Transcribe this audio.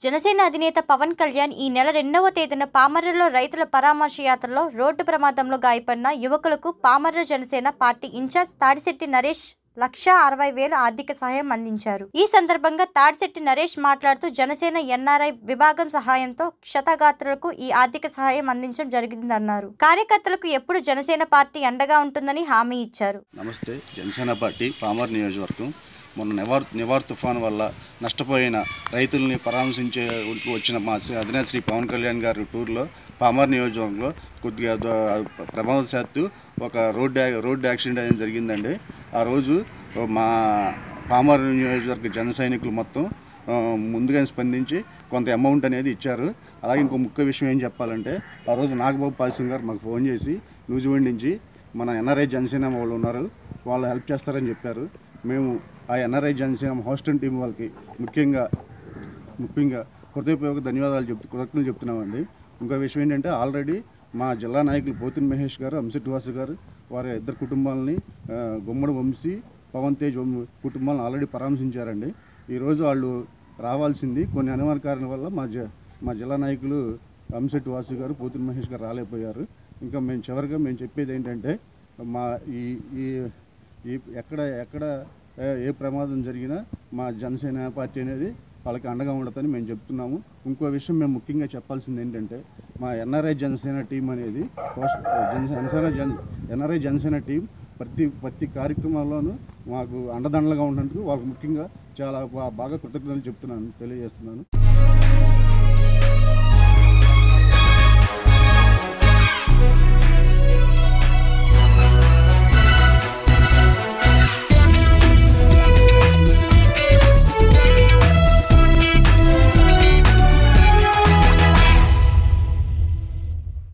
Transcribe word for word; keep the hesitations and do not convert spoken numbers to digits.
జనసేన అధినేత పవన్ కళ్యాణ్ ఈ నెల రెండవ తేదీన పామర్రులో రైతుల పరామర్శ యాత్రలో రోడ్డు ప్రమాదంలో గాయపడిన యువకులకు పామర్రు జనసేన పార్టీ ఇన్ఛార్జ్ తాడిశెట్టి నరేష్ లక్షా అరవై వేల ఆర్థిక సహాయం అందించారు. ఈ సందర్భంగా తాడిశెట్టి నరేష్ మాట్లాడుతూ జనసేన ఎన్ఆర్ఐ విభాగం సహాయంతో క్షతగాత్రులకు ఈ ఆర్థిక సహాయం అందించడం జరిగిందన్నారు. కార్యకర్తలకు ఎప్పుడు జనసేన పార్టీ అండగా ఉంటుందని హామీ ఇచ్చారు. నమస్తే. జనసేన పార్టీ పామర్ నియోజకవర్గం మొన్న నివార్ నివార్ తుఫాను వల్ల నష్టపోయిన రైతుల్ని పరామర్శించే వచ్చిన మా అధినేత శ్రీ పవన్ కళ్యాణ్ గారి టూర్లో పామర్ నియోజకవర్గంలో కొద్దిగా ప్రమాదశాత్తు ఒక రోడ్డు రోడ్డు యాక్సిడెంట్ అనేది జరిగిందండి. ఆ రోజు మా పామర్ నియోజకవర్గ జన సైనికులు మొత్తం ముందుగా స్పందించి కొంత అమౌంట్ అనేది ఇచ్చారు. అలాగే ఇంకో ముఖ్య విషయం ఏం చెప్పాలంటే, ఆ రోజు నాగబాబు పాసింగ్ గారు మాకు ఫోన్ చేసి న్యూజిలాండ్ నుంచి మన ఎన్ఆర్ఐ జనసేన వాళ్ళు ఉన్నారు, వాళ్ళు హెల్ప్ చేస్తారని చెప్పారు. మేము ఆ ఎన్ఆర్ఐ జనసేన హోస్టల్ టీం వాళ్ళకి ముఖ్యంగా ముఖ్యంగా హృదయపూర్వక ధన్యవాదాలు చెప్తూ కృతజ్ఞతలు చెప్తున్నామండి. ఇంకో విషయం ఏంటంటే, ఆల్రెడీ మా జిల్లా నాయకులు పోతిన్ మహేష్ గారు, అంశెట్టి వాసు గారు వారి ఇద్దరు కుటుంబాలని గుమ్మడి వంశీ, పవన్ తేజ్ కుటుంబాలను ఆల్రెడీ పరామర్శించారండి. ఈరోజు వాళ్ళు రావాల్సింది కొన్ని అనివార్య కారణాల వల్ల మా జ మా జిల్లా నాయకులు అంశెట్టి వాసు గారు, పోతిన్ మహేష్ గారు రాలేకపోయారు. ఇంకా మేము చివరిగా మేము చెప్పేది ఏంటంటే, మా ఈ ఈ ఎక్కడ ఎక్కడ ఏ ప్రమాదం జరిగినా మా జనసేన పార్టీ అనేది వాళ్ళకి అండగా ఉండదని మేము చెప్తున్నాము. ఇంకో విషయం మేము ముఖ్యంగా చెప్పాల్సింది ఏంటంటే, మా ఎన్ఆర్ఐ జనసేన టీం అనేది జనసేన జన ఎన్ఆర్ఐ జనసేన టీం ప్రతి ప్రతి కార్యక్రమాల్లోనూ మాకు అండదండలుగా ఉన్నందుకు వాళ్ళకి ముఖ్యంగా చాలా బాగా కృతజ్ఞతలు చెప్తున్నాను తెలియజేస్తున్నాను.